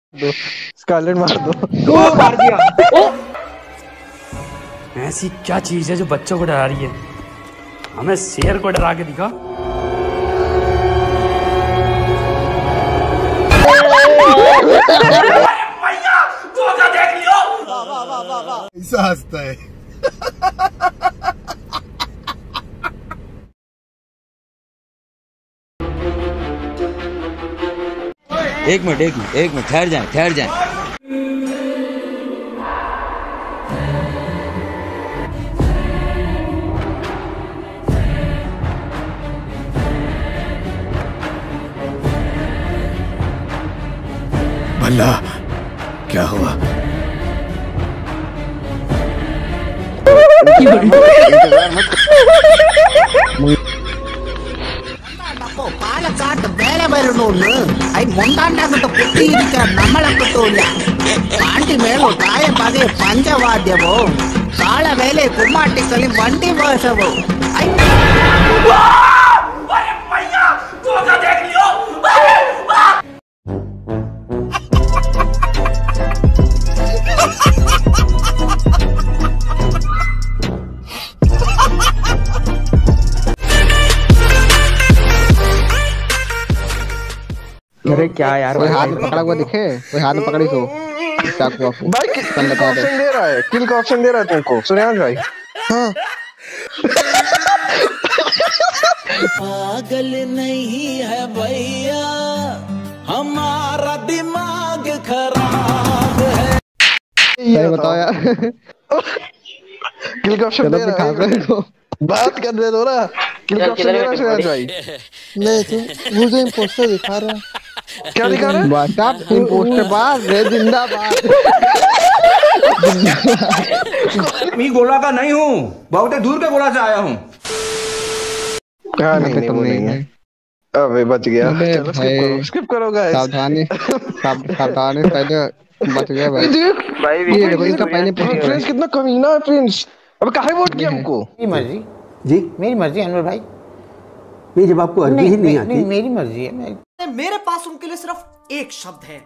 दो स्कारलेट मार दो। ओ मार दिया। ऐसी क्या चीज है जो बच्चों को डरा रही है? हमें शेर को डरा के दिखा। भैया धोखा देख लियो। ऐसा हंसता है। एक मिनट ठहर जाए। भला क्या हुआ? പാലക്കാട്ട് വേല വരണോന്ന് മുണ്ടാണ്ടാകത്ത് പൊട്ടിയിരിക്കാൻ നമ്മളെ കിട്ടൂല. പാണ്ടി മേളോ തായ പതേ പഞ്ചവാദ്യമോ കാളവേലെ കുമ്മാട്ടിക്കളി വണ്ടി വേഷമോ. भैया धोखा देख लियो। अरे क्या यार, कोई हाथ में पकड़ा हुआ दिखे? कोई हाथ में पकड़ी तो चाकू आपको भाई किल का ऑप्शन दे रहा है। किल का ऑप्शन दे रहा है तुमको सूर्यांश भाई। हाँ पागल नहीं है भैया, हमारा दिमाग खराब है। ये बताओ यार। किल का ऑप्शन दे रहा है। बात कर दे दो ना। किल का ऑप्शन दे रहा है सूर्यांश भाई। नहीं तो मुझे इंपोस्टर दिखा रहा है। क्या दिखा रहा है? व्हाट्सएप इंपोस्टर बात रे जिंदाबाद। मैं गोला का नहीं हूँ, बहुत दूर के गोला से आया हूँ। नहीं वो नहीं है। अबे बच गया। चलो स्किप करो गाइस। सावधानी पहले बच गया भाई। ये देखो इसका पहले प्रिंस कितना कमीना है प्रिंस। अब काहे वोट किया हमको? मेरी मर्जी जी, मेरी मर्जी अनवर भाई। ये जब आपको अर्जी ही नहीं आती, मेरी मर्जी है। मेरे पास उनके लिए सिर्फ एक शब्द है,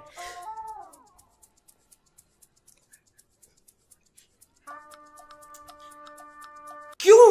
क्यों?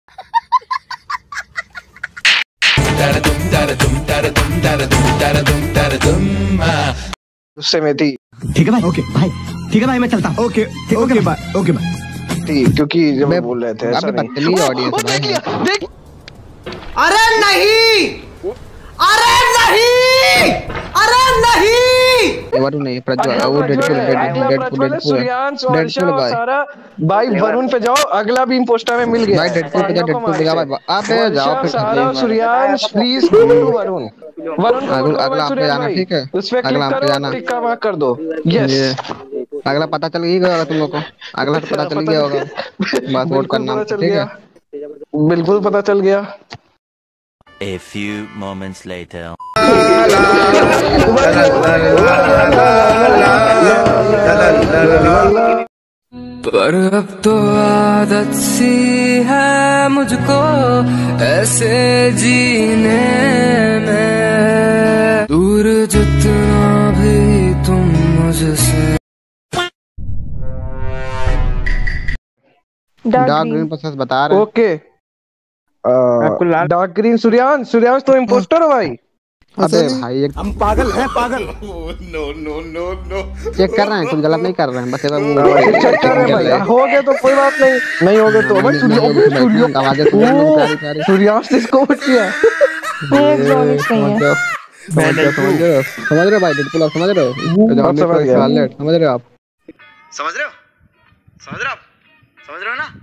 उससे में थी। ठीक है भाई, ओके भाई, ठीक है भाई, मैं चलता हूँ। ओके भाई, ओके भाई। क्योंकि जब मैं बोल रहे थे ऐसा नहीं। ऑडियंस देख। अरे नहीं, अरे नहीं, अरे नहीं। वरुण नहीं, प्रज्वल। वो डेडपुल सूर्यांश और सारा भाई। वरुण पे जाओ, अगला भी इंपोस्टर में मिल गया भाई। डेडपुल पे जाओ भाई। आप जाओ फिर सारा सूर्यांश प्लीज वरुण अगला आप पे जाना, ठीक है? उस पे क्लिक करो, टिक्का मार्क कर दो। यस, अगला पता चल गया होगा तुम लोग को। अगला तो पता चल गया होगा, बस वोट करना, ठीक है? बिल्कुल पता चल गया। A few moments later. पर अब तो आदत सी है मुझको ऐसे जीने में, दूर जितना भी तुम मुझसे। डार्क ग्रीन प्रोसेस बता रहे हैं। ओके डार्क ग्रीन सूर्यांश तो इम्पोस्टर हो भाई। अबे भाई हम पागल हैं, पागल। नो चेक कर रहे हैं, कुछ गलत नहीं कर रहे हैं, बस चेक कर रहे हैं भाई। हो गए तो कोई बात नहीं हो गए तो भाई सूर्यांश ने इसको वोट किया। समझ रहे हो भाई? डेडपुल समझ रहे हो? समझ रहे हो आप? समझ रहे हो ना?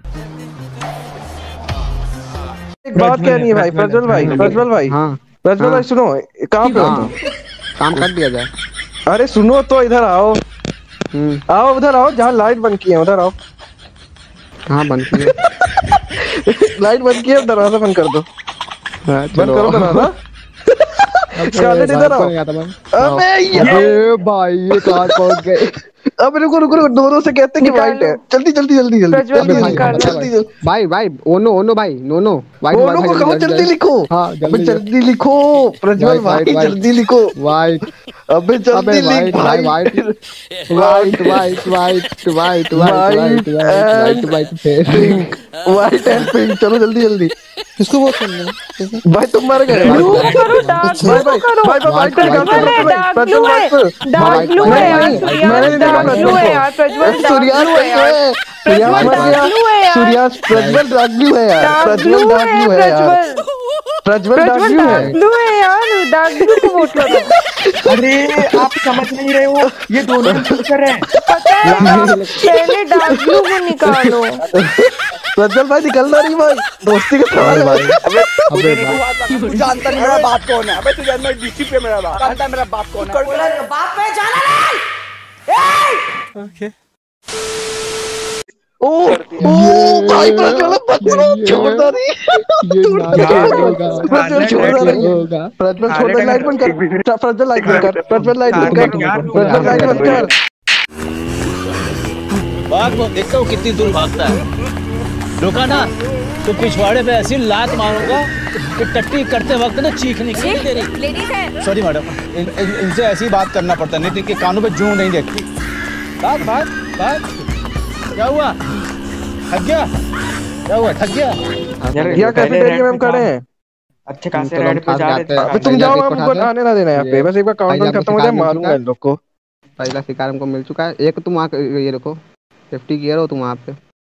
एक बात कहनी है भाई। प्रज्वल भाई हाँ प्रज्वल भाई सुनो, कहाँ पे हो? काम कर दिया जाए। अरे सुनो तो, इधर आओ। उधर आओ जहाँ लाइट बंद की है, उधर आओ। हाँ बंद की है। लाइट बंद की है, दरवाजा बंद कर दो। बंद करो दरवाजा। इधर आओ। अबे भाई ये कहाँ पहुंच गए? अब रुको दोनों से कहते हैं कि वाइट है। जल्दी भाई ओनो भाई नो भाई ओनो को कहो जल्दी लिखो। हाँ जल्दी लिखो प्रज्वल भाई, जल्दी लिखो वाइट। अबे जल्दी लिख भाई। White white white white white white white and pink. चलो जल्दी जल्दी। किसको वोट करना है भाई? तुम मर गए। सूर्यास प्रज्वल डार्क ब्लू है यार। प्रज्वल डार्क ब्लू है यार। प्रज्वल डार्क ब्लू है यार। डार्क ब्लू को वोट करो। अरे आप समझ नहीं रहे हो, ये दोनों मिलकर हैं। पता है, पहले डार्क ब्लू को निकालो। प्रज्वल भाई निकलना नहीं भाई, दोस्ती का सवाल है। तू जानता नहीं मेरा बाप कौन है? अबे तू जानता है डीसी पे मेरा बाप जानता है मेरा बाप कौन है? बाप पे जाना नहीं। ओके। ओ भाई प्रज्वल छोड़ता नहीं। प्रज्वल छोड़ता नहीं। प्रज्वल छोड़ दे। लाइट बंद कर। प्रज्वल लाइट बंद कर। प्रज्वल लाइट बंद कर। प्रज्वल लाइट बंद कर। भाग वो, देखता हूँ कितनी दूर भागता है। रुका ना तो पिछवाड़े पे ऐसी लात मारूंगा कि टट्टी करते वक्त ना चीख निकली तेरी। सॉरी मैडम, इनसे ऐसी बात करना पड़ता है, नहीं तो इनके कानों पे जूं नहीं देखती। भाग भाग भाग। क्या हुआ? थक गया? क्या हुआ? थक गया? क्या कैफेटेरिया में हम खड़े हैं? अच्छे खासे रेड पे जा रहे हैं। तुम जाओ, हमको आने ना देना यहाँ पे। बस एक बार काउंटडाउन खत्म हो जाए, मारूंगा इन लोग को। पहला शिकार हमको मिल चुका है। एक तुम वहाँ ये रखो, सेफ्टी गियर हो तुम वहाँ पे।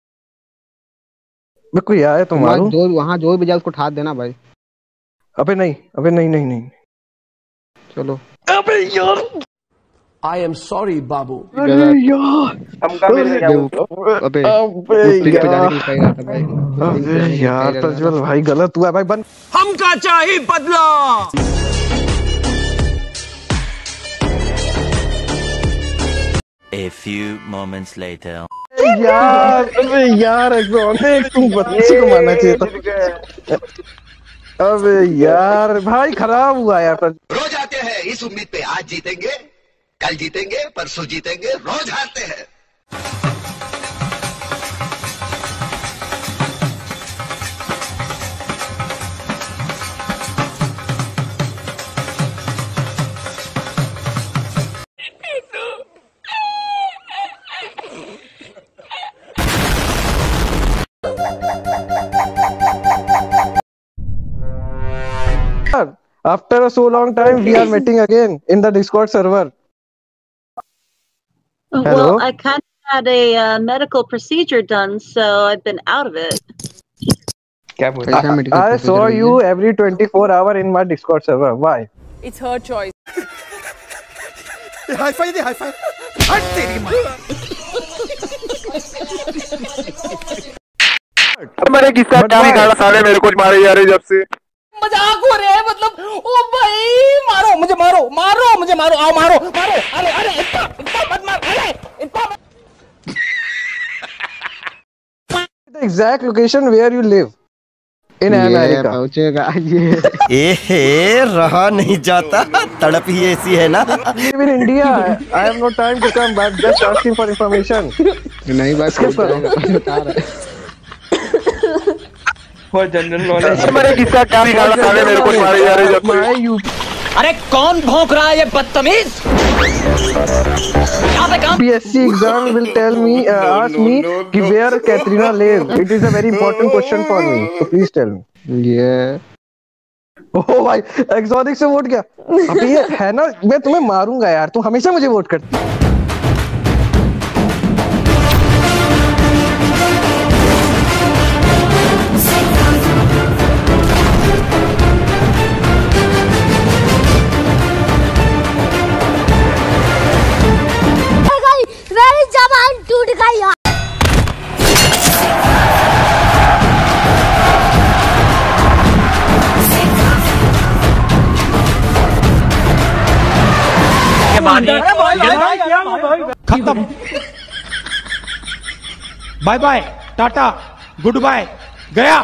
मैं कोई आया तो मारूं। जो वहाँ जो भी जाए उसको ठाक देना भाई। अबे नहीं, अबे नहीं नहीं नहीं। चलो। अबे यार, आई एम सॉरी बाबू। अरे यार, अबे यार प्रज्वल भाई गलत हुआ भाई। बंद हमका चाहिए बदला। A few moments later. यार अबे यार एक तुम बच्चे को मारना चाहिए था। अबे यार भाई खराब हुआ यार। रोज आते हैं इस उम्मीद पे आज जीतेंगे, कल जीतेंगे, परसों जीतेंगे, रोज हारते हैं। After a so long time, we are meeting again in the Discord server. Hello? Well, I kind of had a medical procedure done, so I've been out of it. I saw you every 24 hours in my Discord server. Why? It's her choice. High five दे, high five. हट तेरी माँ। मेरे किस्सा क्या निकाला साले, मेरे को मारे जा रहे जब से। मजाक हो रहे हैं मतलब। ओ भाई मारो मुझे, मारो मारो मुझे, मारो आओ मारो मारो। अरे अरे इतना मत मार। अरे इतना The exact location where you live in America. पहुंचेगा ये। रहा नहीं जाता, तड़प ही ऐसी है ना। Live in India. I have no time to come back. Just asking for information. नहीं बात बता रहा है। General knowledge. मेरे किस्सा क्या निकाला साले, मेरे को मारे जा रहे जब से। अरे कौन भौंक रहा है ये बदतमीज? PSC exam will tell me, ask me कि where Katrina live. It is a very important question for me. So please tell me. Yeah. ओह भाई एक्सोटिक से वोट किया। अभी ये है ना, मैं तुम्हें मारूंगा यार। तुम हमेशा मुझे वोट करती। मेरी जबान टूट गई यार। खत्म। Bye bye, tata, goodbye, गया।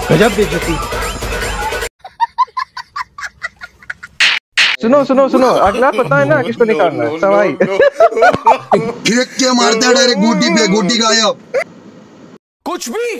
गजब बेइज्जती। सुनो सुनो सुनो, अगला पता है ना किसको निकालना है? सवाई फेंक के मारता है डायरेक्ट गोटी पे, गोटी गायब। कुछ भी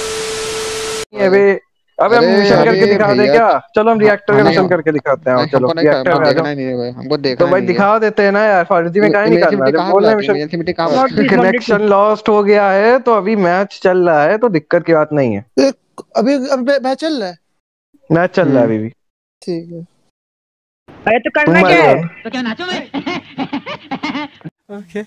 अबे हम मिशन करके दिखा दे क्या? चलो हम रिएक्टर का मिशन करके दिखाते हैं। चलो रिएक्टर में आ जाओ। हमको देखना तो भाई दिखा देते हैं ना यार, फर्जी में काहे निकालना है? बोल रहे मिशन कनेक्शन लॉस्ट हो गया है, तो अभी मैच चल रहा है, तो दिक्कत की बात नहीं है। अभी मैच चल रहा है, मैच चल रहा है अभी भी। ठीक है। अरे तो करना क्या है? तो क्या नाचो मैं? ओके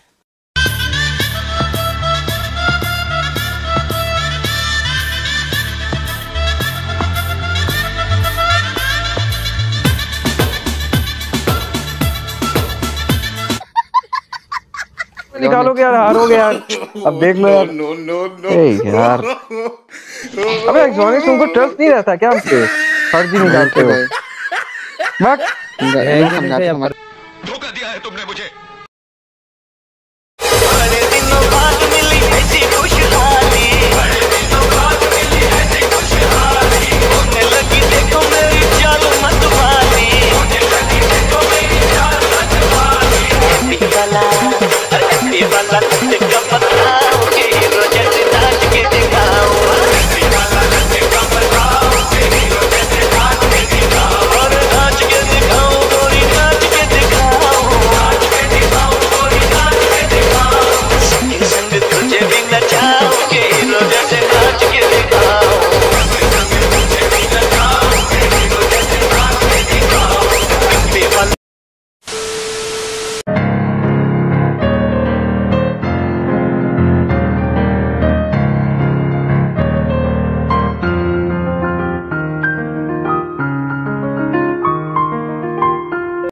निकालोगे यार, हारोगे यार। अब देख लो यार। यार अबे एक्सोनिक्स, तुमको ट्रस्ट नहीं रहता क्या हमसे? फर्जी निकालते हो। धोखा दिया है तुमने मुझे।